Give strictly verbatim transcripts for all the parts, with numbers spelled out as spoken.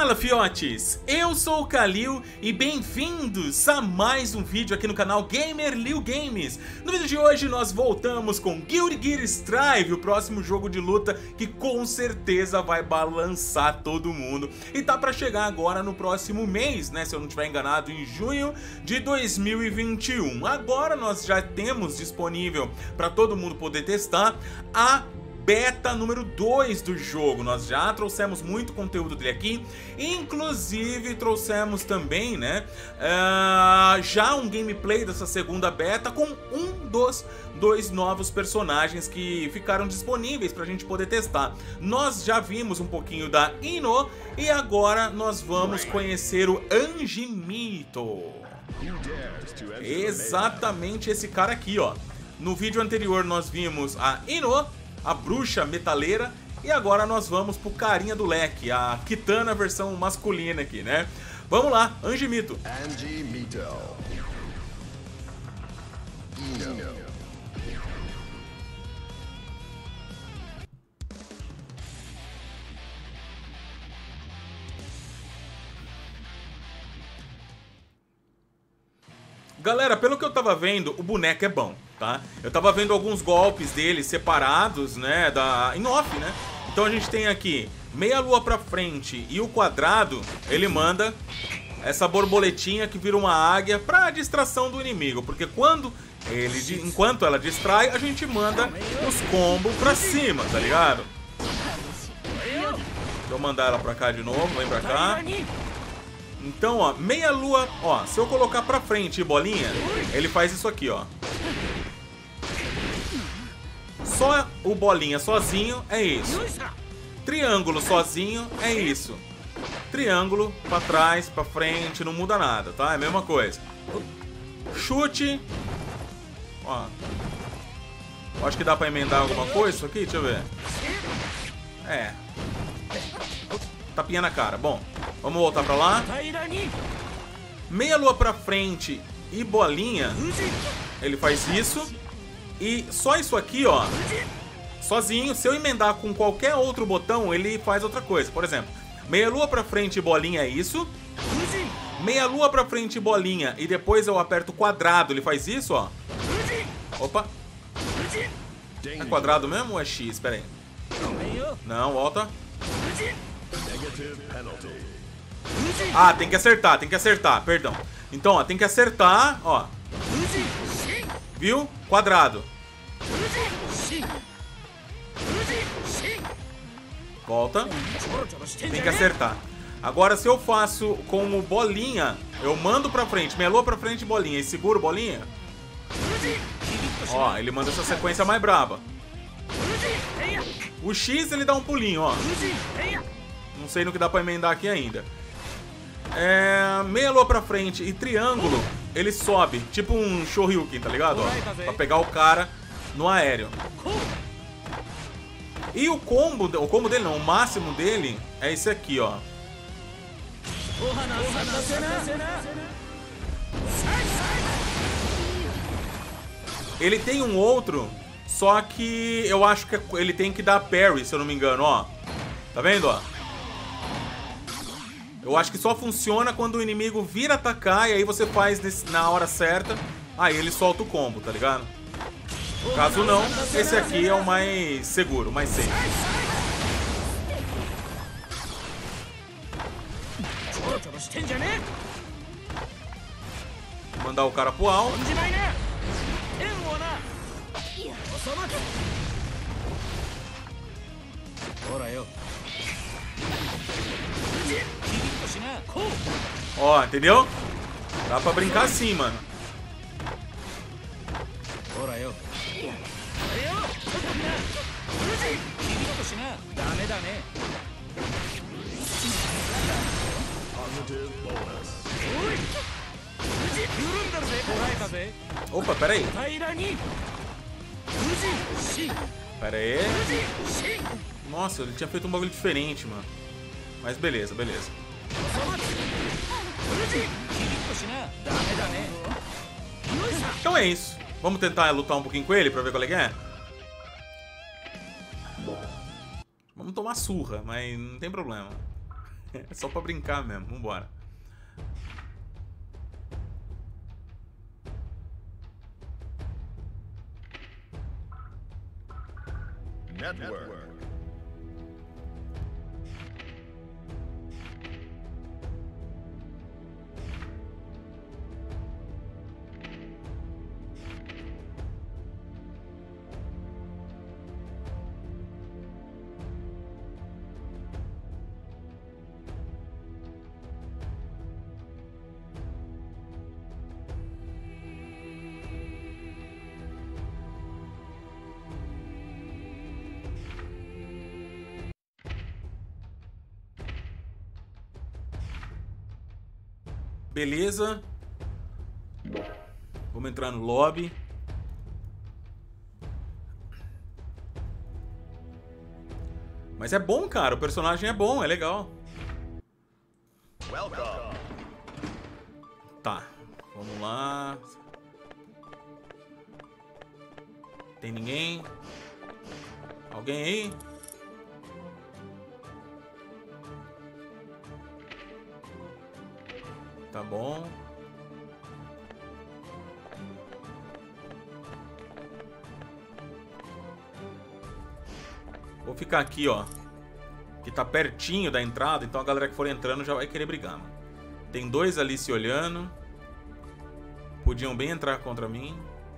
Fala, fiotes! Eu sou o Kalil e bem-vindos a mais um vídeo aqui no canal Gamerlil Games. No vídeo de hoje nós voltamos com Guilty Gear Strive, o próximo jogo de luta que com certeza vai balançar todo mundo. E tá pra chegar agora no próximo mês, né, se eu não estiver enganado, em junho de dois mil e vinte e um. Agora nós já temos disponível para todo mundo poder testar a beta número dois do jogo. Nós já trouxemos muito conteúdo dele aqui, inclusive trouxemos também, né, uh, já um gameplay dessa segunda beta com um dos dois novos personagens que ficaram disponíveis pra gente poder testar. Nós já vimos um pouquinho da Ino e agora nós vamos conhecer o Angemito. Exatamente esse cara aqui, ó. No vídeo anterior nós vimos a Ino, a bruxa metaleira, e agora nós vamos pro carinha do leque, a Kitana versão masculina aqui, né? Vamos lá, Angemito. Angemito. Ino. Galera, pelo que eu tava vendo, o boneco é bom, tá? Eu tava vendo alguns golpes dele separados, né, da... em off, né? Então a gente tem aqui meia lua pra frente e o quadrado, ele manda essa borboletinha que vira uma águia pra distração do inimigo. Porque quando ele, enquanto ela distrai, a gente manda os combos pra cima, tá ligado? Deixa eu mandar ela pra cá de novo, vem pra cá. Então, ó, meia lua, ó, se eu colocar pra frente e bolinha, ele faz isso aqui, ó. Só o bolinha sozinho é isso. Triângulo sozinho é isso. Triângulo pra trás, pra frente, não muda nada, tá? É a mesma coisa. Chute. Ó. Acho que dá pra emendar alguma coisa isso aqui, deixa eu ver. É. Tapinha na cara, bom. Vamos voltar pra lá. Meia lua pra frente e bolinha, ele faz isso. E só isso aqui, ó, sozinho, se eu emendar com qualquer outro botão, ele faz outra coisa. Por exemplo, meia lua pra frente e bolinha é isso. Meia lua pra frente e bolinha e depois eu aperto quadrado, ele faz isso, ó. Opa. É quadrado mesmo ou é X? Espera aí. Não, volta. Ah, tem que acertar, tem que acertar, perdão. Então, ó, tem que acertar, ó. Viu? Quadrado. Volta. Tem que acertar. Agora, se eu faço com o bolinha, eu mando pra frente, meia lua pra frente, bolinha, e seguro bolinha. Ó, ele manda essa sequência mais braba. O X, ele dá um pulinho, ó. Não sei no que dá pra emendar aqui ainda. É, meia lua pra frente e triângulo, ele sobe, tipo um Shoryuken, tá ligado? Ó, pra pegar o cara no aéreo. E o combo, o combo dele não, o máximo dele é esse aqui, ó. Ele tem um outro, só que eu acho que ele tem que dar parry, se eu não me engano, ó. Tá vendo, ó? Eu acho que só funciona quando o inimigo vira atacar e aí você faz nesse, na hora certa, aí ele solta o combo, tá ligado? Caso não, esse aqui é o mais seguro, o mais safe. Vou mandar o cara pro alto. Ó, entendeu? Dá pra brincar assim, mano. Opa, pera aí. Pera aí. Nossa, ele tinha feito um bagulho diferente, mano. Mas beleza, beleza. Então é isso. Vamos tentar lutar um pouquinho com ele pra ver qual é que é? Vamos tomar surra, mas não tem problema. É só pra brincar mesmo. Vambora. Network. Beleza. Vamos entrar no lobby. Mas é bom, cara. O personagem é bom, é legal. Welcome. Tá. Vamos lá. Tem ninguém? Alguém aí? Tá bom. Vou ficar aqui, ó. Que tá pertinho da entrada, então a galera que for entrando já vai querer brigar, mano. Tem dois ali se olhando. Podiam bem entrar contra mim.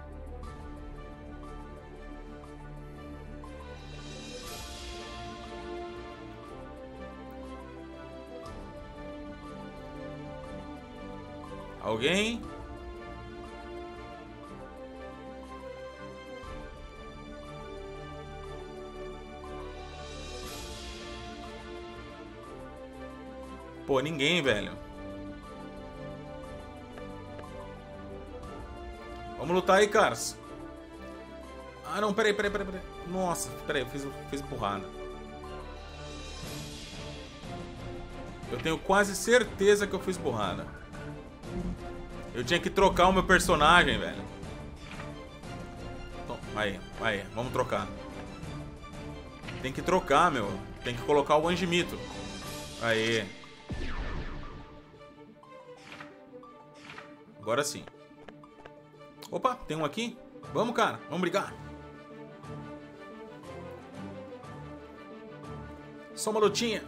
Alguém? Pô, ninguém, velho. Vamos lutar aí, caras. Ah, não, peraí, peraí, peraí, peraí. Nossa, peraí, eu fiz, fiz empurrada. Eu tenho quase certeza que eu fiz burrada. Eu tinha que trocar o meu personagem, velho. Então, aí, aí, vamos trocar. Tem que trocar, meu. Tem que colocar o Angemito. Aí. Agora sim. Opa, tem um aqui. Vamos, cara, vamos brigar. Só uma lutinha.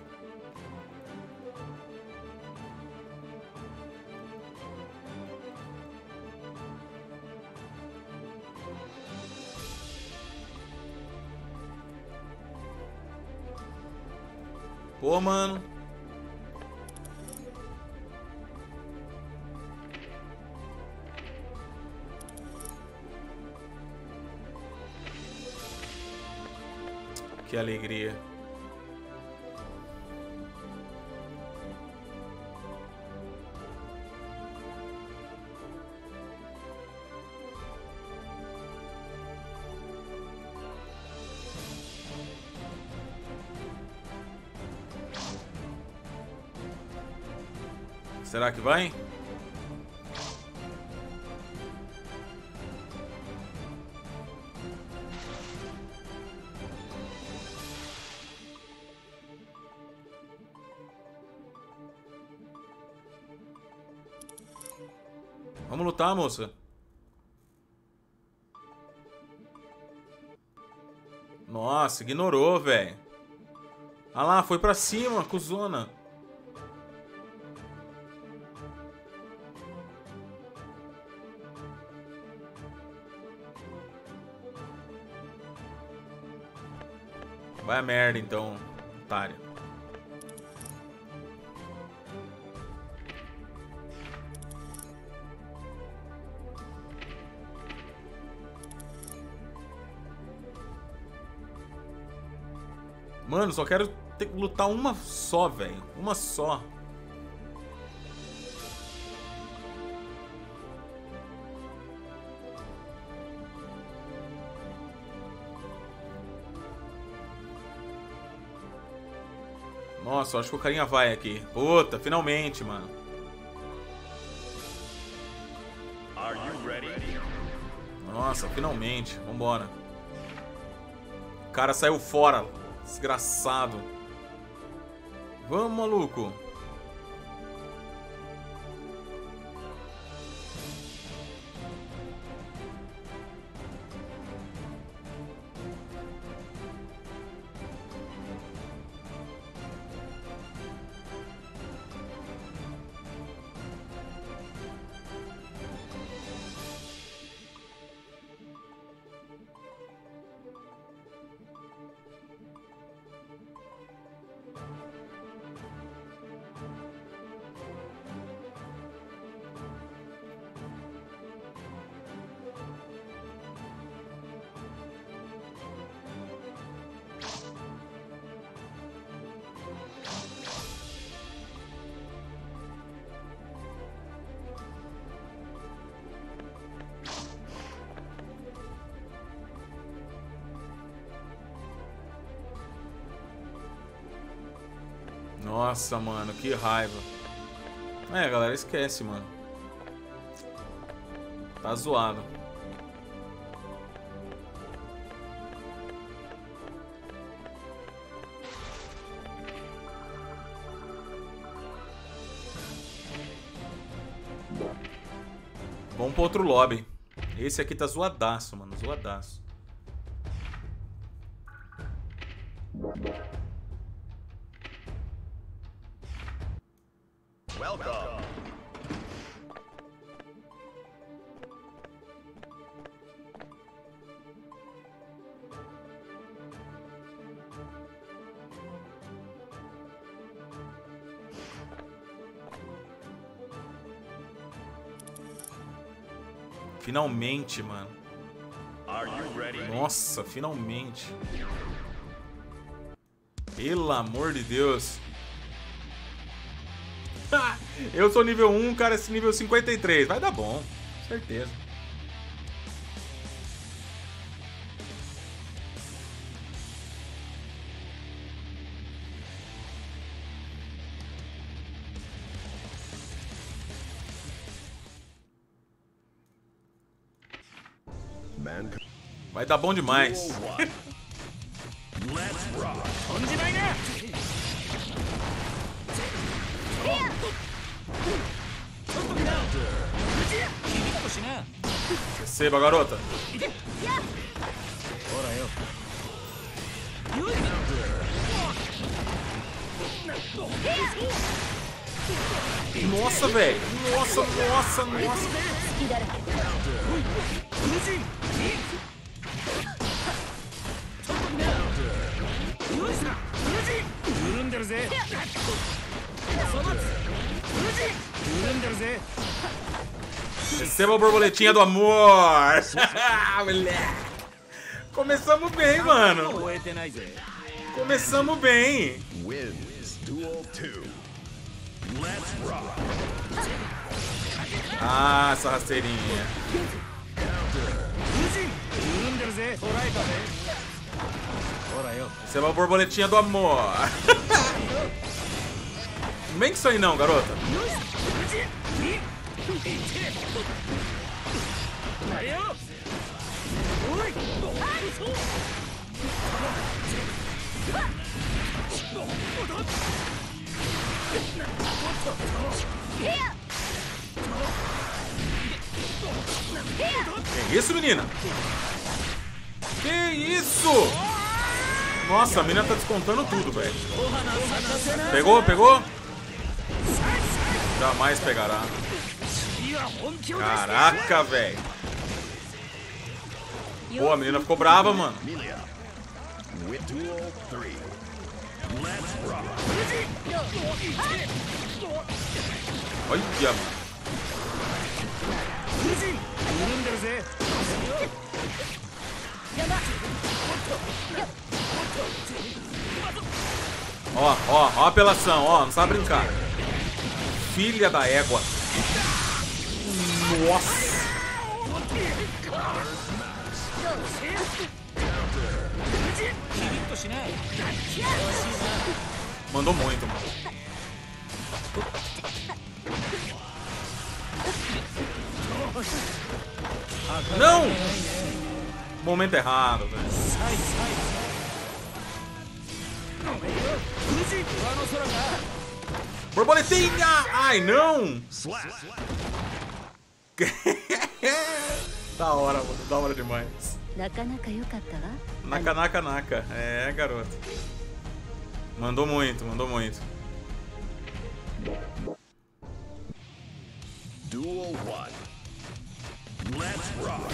Pô, mano. Que alegria. Será que vai? Vamos lutar, moça. Nossa, ignorou, velho. Ah lá, foi pra cima, cuzona. Vai a merda, então, otário. Mano, só quero ter que lutar uma só, velho. Uma só. Nossa, eu acho que o carinha vai aqui. Puta, finalmente, mano. Are you ready? Nossa, finalmente. Vambora. O cara saiu fora. Desgraçado. Vamos, maluco. Nossa, mano, que raiva. É, galera, esquece, mano. Tá zoado. Vamos pro outro lobby. Esse aqui tá zoadaço, mano, zoadaço. Welcome. Finalmente, mano. Are you ready? Nossa, finalmente. Pelo amor de Deus. Eu sou nível um, cara, esse nível cinquenta e três. Vai dar bom, certeza. Vai dar bom demais. Let's rock. Receba, garota. Nossa, velho. Nossa, nossa, nossa. Receba a borboletinha do amor. Moleque. Começamos bem, mano. Começamos bem. Wins duel two. Let's rock. Ah, essa rasteirinha. Receba a borboletinha do amor. Não vem com isso aí não, garota. Que isso, menina? Que isso? Nossa, a menina tá descontando tudo, velho. Pegou, pegou? Jamais pegará. Caraca, velho. Pô, a menina ficou brava, mano. Duel three. Let's rock. Olha, mano. Ó, ó, ó a apelação, ó, não sabe brincar. Filha da égua. Nossa. Mandou muito, mano. Não! Momento errado, velho. Borboletinha! Ai, não! Slap. Da hora, mano. Da hora demais. なかなか良かったわ。 Naka, naka, naka. É, garoto. Mandou muito, mandou muito. Duel one. Let's rock.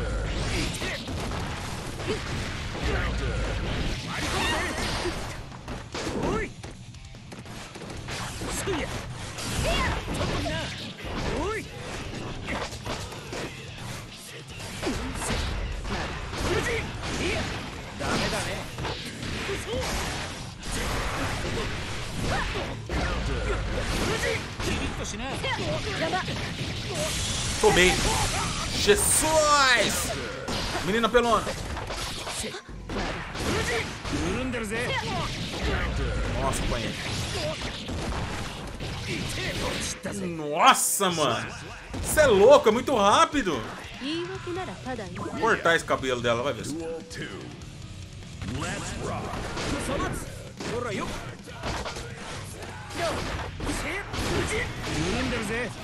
Tomei. Jesus! Menina pelona. Nossa, apanhei. Nossa, mano. Você é louco, é muito rápido. 言い訳ならただよ。 Vou cortar esse cabelo dela, vai ver. Duel two. Let's rock. 緩んでるぜ。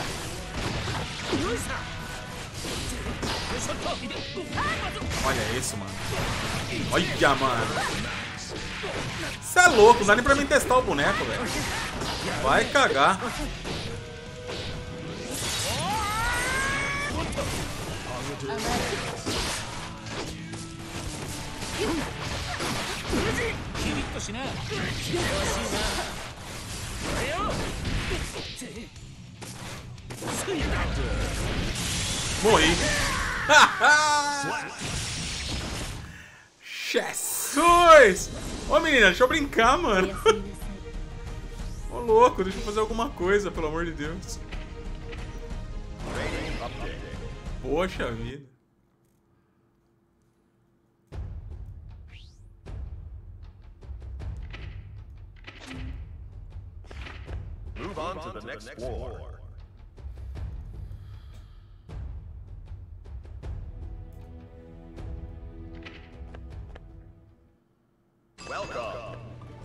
Olha isso, mano. Olha, mano. Você é louco, não dá nem pra mim testar o boneco, velho. Vai cagar. Morri. Jesus! Ô menina, deixa eu brincar, mano. おやすみなさい。 Ô louco, deixa eu fazer alguma coisa, pelo amor de Deus. Poxa vida. Move on to the next war. Welcome.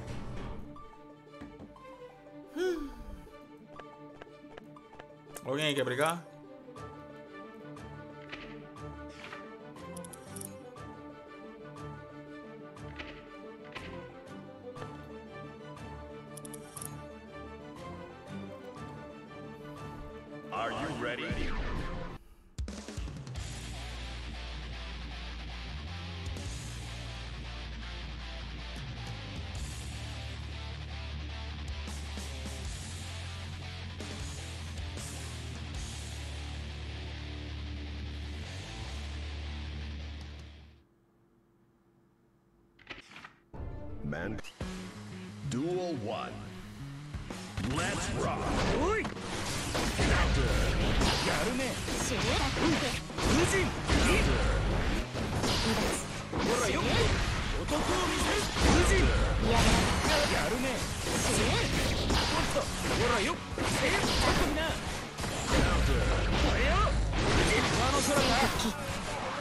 Alguém quer brigar? Are you ready? Man. Duel one. Let's rock. おい。やるね。 しね。 風神。ほらよ。男を見せる。風神。 嫌だ。 やるね。 しね。 おっと。ほらよ。せい。みんな。これよ。風神。あの空が。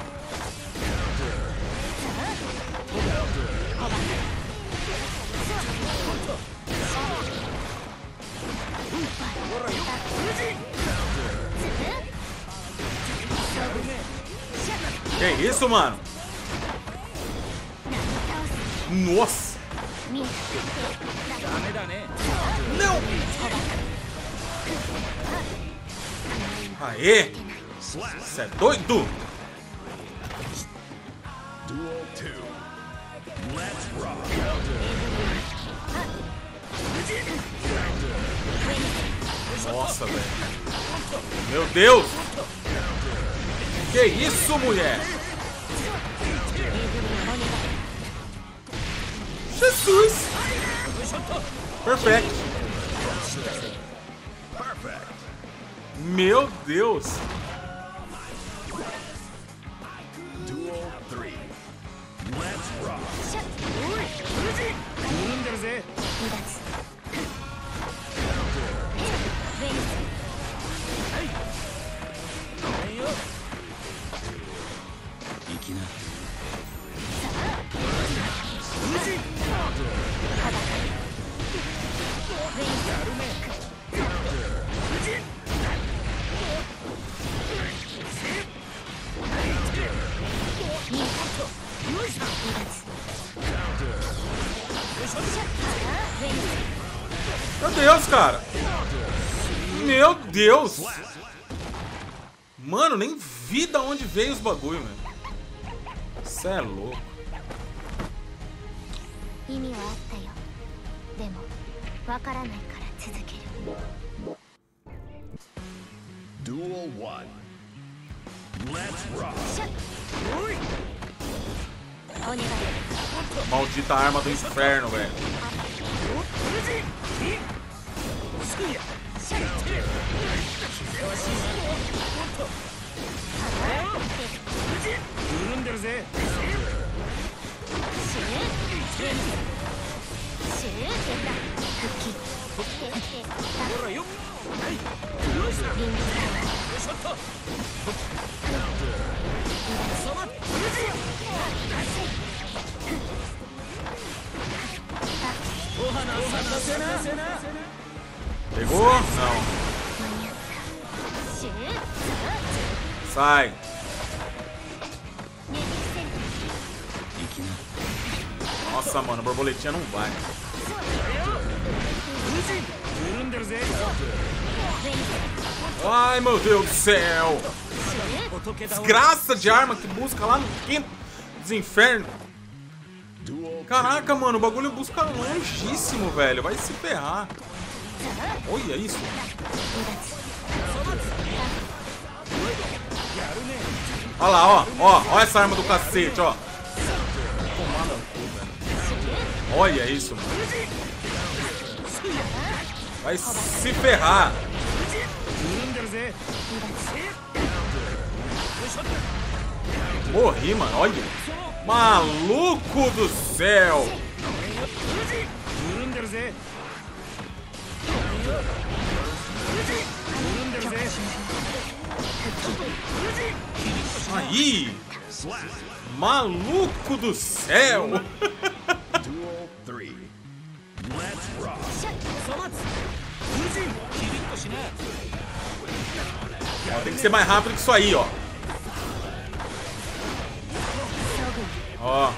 Que isso, mano? Nossa! ダメだね。 Não! Aê! Slap. Você é doido? Duel two. Let's rock. Nossa, velho. Meu Deus! Que isso, mulher? Jesus! Perfeito. Perfect. Meu Deus! Duel three. Let's rock. 緩んでるぜ。 行きな。 こ Deus, cara. Meu Deus. Mano, nem vi da onde veio os bagulho, mano. Cê é louco. Duel one. Let's rock. Maldita arma do inferno, velho. Pegou? Não. Sai. Nossa, mano, a borboletinha não vai. Ai, meu Deus do céu. Desgraça de arma que busca lá no quinto dos infernos. Caraca, mano, o bagulho busca longíssimo, velho. Vai se ferrar. Olha isso. Olha lá, ó. Ó, ó essa arma do cacete, ó. Tomar no cu, velho. Olha isso, mano. Vai se ferrar. Morri, mano. Olha. Maluco do céu. Aí. Maluco do céu. Duel three. Let's rock. Ó, tem que ser mais rápido que isso aí, ó. Ó.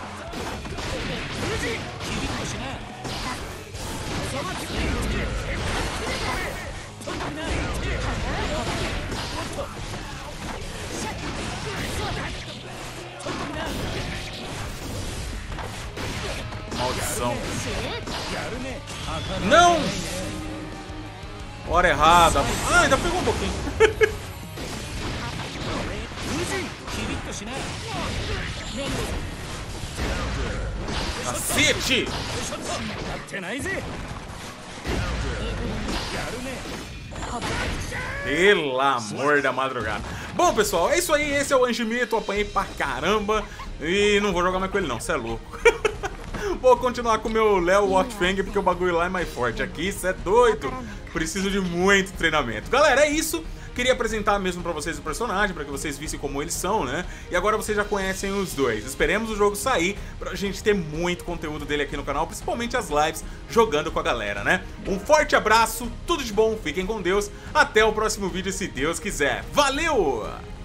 Maldição. Não! Hora errada. Ah, ainda pegou um pouquinho. Cacete! Pelo amor da madrugada. Bom, pessoal, é isso aí. Esse é o Anjimito. Apanhei pra caramba. E não vou jogar mais com ele, não. Cê é louco. Vou continuar com o meu Léo Watfang, porque o bagulho lá é mais forte. Aqui, isso é doido. Preciso de muito treinamento. Galera, é isso. Queria apresentar mesmo pra vocês o personagem, pra que vocês vissem como eles são, né? E agora vocês já conhecem os dois. Esperemos o jogo sair pra gente ter muito conteúdo dele aqui no canal, principalmente as lives jogando com a galera, né? Um forte abraço, tudo de bom, fiquem com Deus. Até o próximo vídeo, se Deus quiser. Valeu!